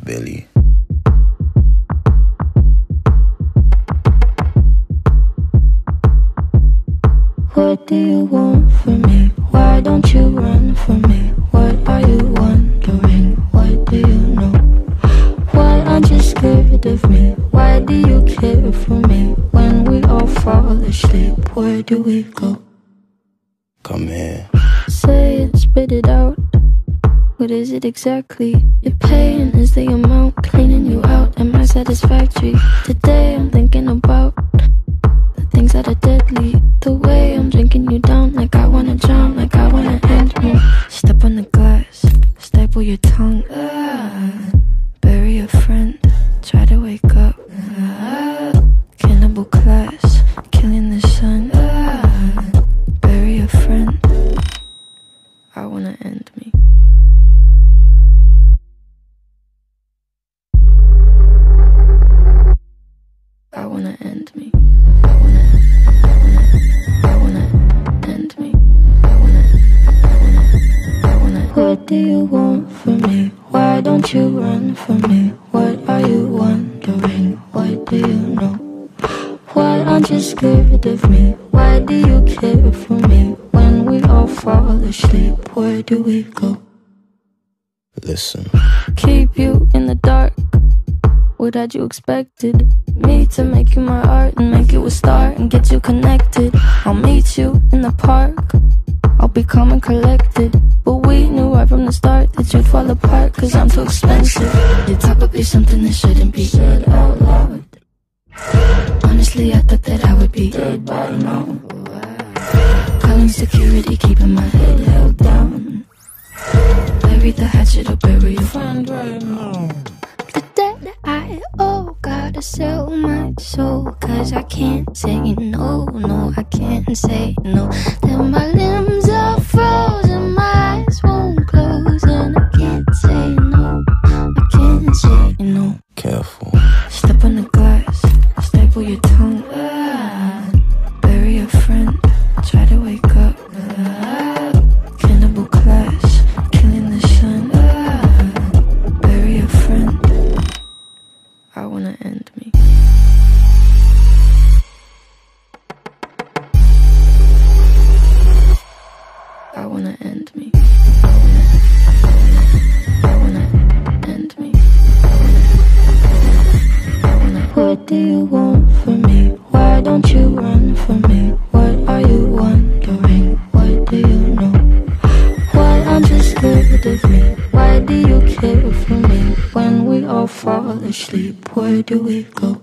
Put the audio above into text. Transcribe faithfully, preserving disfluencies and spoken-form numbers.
Billie. What do you want from me? Why don't you run from me? What are you wondering? What do you know? Why aren't you scared of me? Why do you care for me? When we all fall asleep, where do we go? Come here. Say it, spit it out. What is it exactly? Your pain is the amount cleaning you out. Am I satisfactory? Today I'm thinking about the things that are deadly. The way I'm drinking you down, like I wanna drown, like I wanna end me. Step on the glass, staple your tongue. Ah, bury a friend, try to wake up. Ah, cannibal class, killing the sun. Ah, bury a friend, I wanna end me. I wanna end me. I wanna, I wanna, I wanna end me. I wanna, I wanna, I wanna. What do you want from me? Why don't you run from me? What are you wondering? What do you know? Why aren't you scared of me? Why do you care for me? When we all fall asleep, where do we go? Listen. Keep you in the dark. What had you expected? Me to make you my art and make you a star and get you connected. I'll meet you in the park, I'll be calm and collected. But we knew right from the start that you'd fall apart, cause I'm too expensive. Your top would be something that shouldn't be said out loud. Honestly, I thought that I would be dead by now. Calling security, keeping my head held down. Bury the hatchet or bury your friend right now. The debt I owe, gotta sell my soul. Cause I can't say no, no, I can't say no. Then my limbs are frozen, my eyes won't close. And I can't say no, I can't say no. Careful. Step on the glass, staple your tongue. Ah, bury a friend, try to wake up. Ah, cannibal class, killing the sun. Ah, bury a friend, I wanna end me. I wanna end me. I wanna, I wanna, I wanna end me. I wanna. What do you want from me? Why don't you run from me? What are you wondering? What do you know? Why aren't you scared of me? Why do you care for me? When we all fall asleep, where do we go?